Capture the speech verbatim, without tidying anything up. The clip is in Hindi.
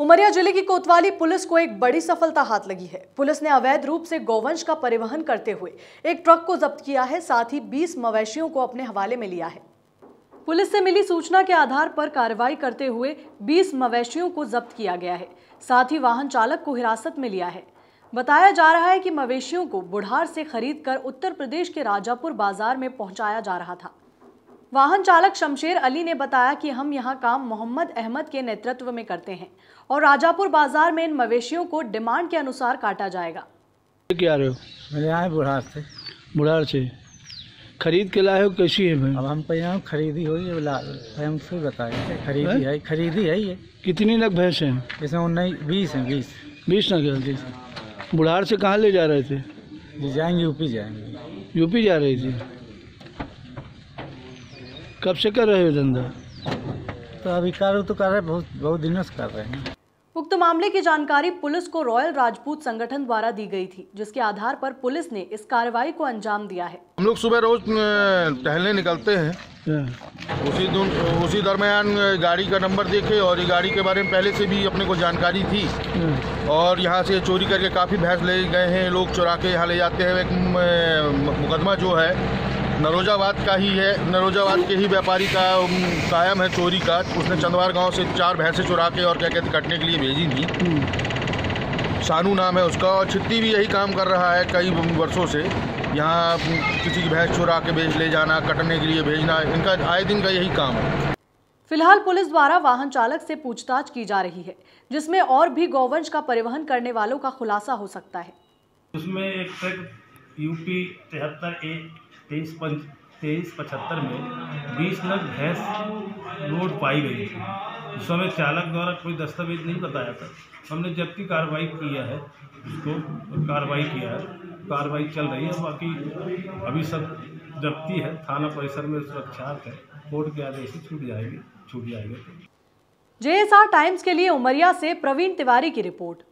उमरिया जिले की कोतवाली पुलिस को एक बड़ी सफलता हाथ लगी है। पुलिस ने अवैध रूप से गौवंश का परिवहन करते हुए एक ट्रक को जब्त किया है, साथ ही बीस मवेशियों को अपने हवाले में लिया है। पुलिस से मिली सूचना के आधार पर कार्रवाई करते हुए बीस मवेशियों को जब्त किया गया है, साथ ही वाहन चालक को हिरासत में लिया है। बताया जा रहा है कि मवेशियों को बुढ़ार से खरीदकर उत्तर प्रदेश के राजापुर बाजार में पहुंचाया जा रहा था। वाहन चालक शमशेर अली ने बताया कि हम यहां काम मोहम्मद अहमद के नेतृत्व में करते हैं और राजापुर बाजार में इन मवेशियों को डिमांड के अनुसार काटा जाएगा। क्या रहे हो? मेरे यहाँ बुढ़ार से बुढ़ार से खरीद के लाए हो? कैसी है भाई? अब हम पे यहाँ खरीदी हो ये हमसे बताए खरीदी है खरीदी है ये। कितनी नग भैंस हैं इसमें? उन्नीस बीस है बीस बीस नग। बुढ़ार से कहाँ ले जा रहे थे? जी जाएंगे यूपी जाएंगे। यूपी जा रही थी। कब से कर रहे हो धंधा? तो अभी कर तो कर रहे बहुत बहुत दिनों से कर रहे हैं। उक्त मामले की जानकारी पुलिस को रॉयल राजपूत संगठन द्वारा दी गई थी, जिसके आधार पर पुलिस ने इस कार्रवाई को अंजाम दिया है। हम लोग सुबह रोज टहलने निकलते हैं, उसी उसी दरमियान गाड़ी का नंबर देखे और ये गाड़ी के बारे में पहले से भी अपने को जानकारी थी और यहाँ से चोरी करके काफ़ी भैंस ले गए हैं लोग, चुरा के यहाँ ले जाते हैं। एक मुकदमा जो है नरोजाबाद का ही है, नरोजाबाद के ही व्यापारी का कायम है चोरी का। उसने चंदवार गांव से चार भैंसें चुरा के और क्या कहते कटने के लिए भेजी थी। सानू नाम है उसका और छिट्टी भी यही काम कर रहा है कई वर्षों से। यहाँ किसी की भैंस चुरा के बेच ले जाना, कटने के लिए भेजना, इनका आए दिन का यही काम है। फिलहाल पुलिस द्वारा वाहन चालक से पूछताछ की जा रही है, जिसमें और भी गौवंश का परिवहन करने वालों का खुलासा हो सकता है। उसमें एक ट्रक यूपी तिहत्तर ए तेईस पंच तेईस पचहत्तर में बीस नग भैंस लोड पाई गई थी। उस समय चालक द्वारा कोई दस्तावेज नहीं बताया था। हमने जब्ती कार्रवाई किया है, उसको कार्रवाई किया है, कार्रवाई चल रही है। बाकी अभी सब जब्ती है, थाना परिसर में सुरक्षित है। कोर्ट के आदेश से छूट जाएगी छूट जाएगी। जे एस आर टाइम्स के लिए उमरिया से प्रवीण तिवारी की रिपोर्ट।